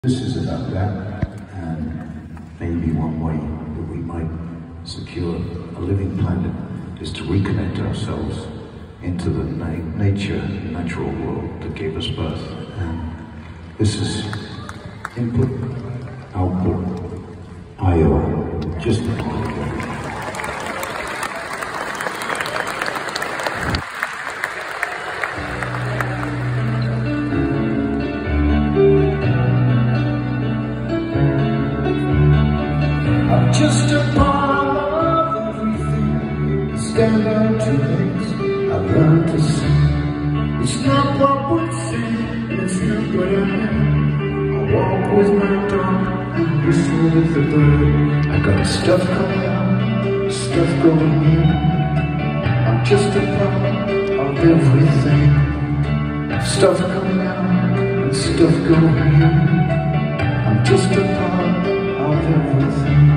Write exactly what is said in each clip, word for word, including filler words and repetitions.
This is about that, and maybe one way that we might secure a living planet is to reconnect ourselves into the na nature, natural world that gave us birth. And this is input, output, I O, just I'm just a part of everything. Stand on two legs, I've learned to sing. It's not what we see, it's not what I am. I walk with my dog and whistle with the bird. I got stuff coming out, stuff going in. I'm just a part of everything. Stuff coming out and stuff going in. I'm just a part of everything.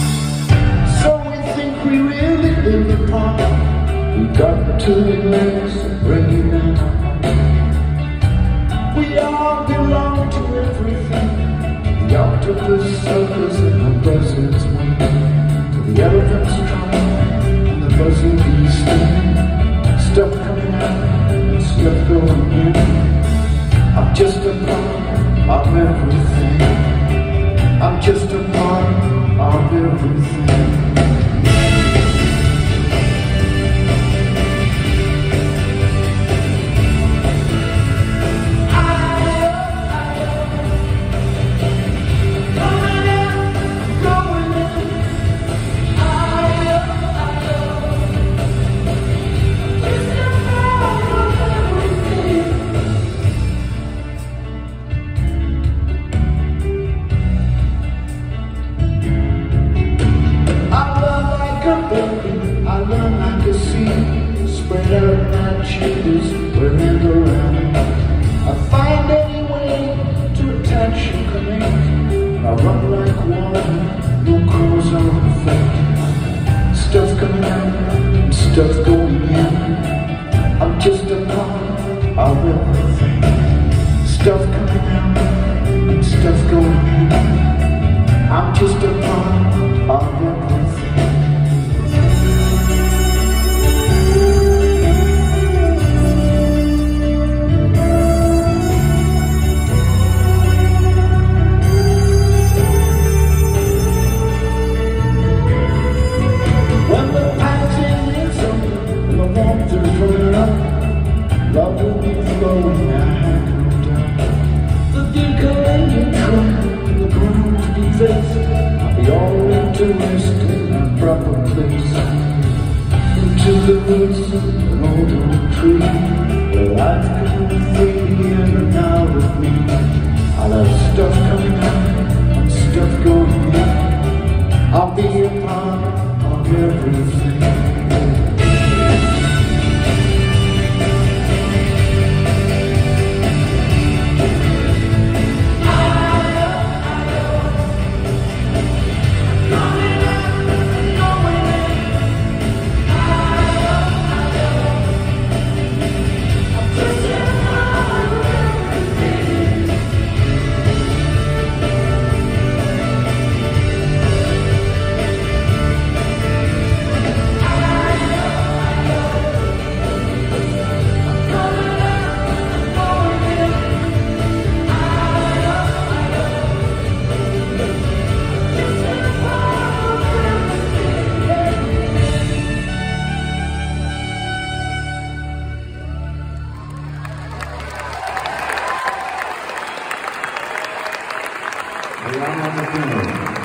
We really live apart. We got two legs bringing in our heart. We all belong to everything. The octopus circles and the buzzard's wing, to the elephant's trunk and the buzzing bee's sting. Stuff coming out and stuff going in. I'm just a part of everything. I'm just a part of everything. I learn like a seed, spread out my shoulders wherever I am. I find any way to attach and connect. I run like water, no cause or effect. Stuff coming out and stuff going in. I'm just a part of everything. Stuff coming out and stuff going in. I'm just a part of everything. Love will be flowing, I have no doubt. The vehicle engine trunk and the ground to be faced. I'll be all interested in my proper place. Into the woods, an old oak tree, where life can be free and out of me. I'll have stuff coming out and stuff going in. I'll be a part of everything. I'm on the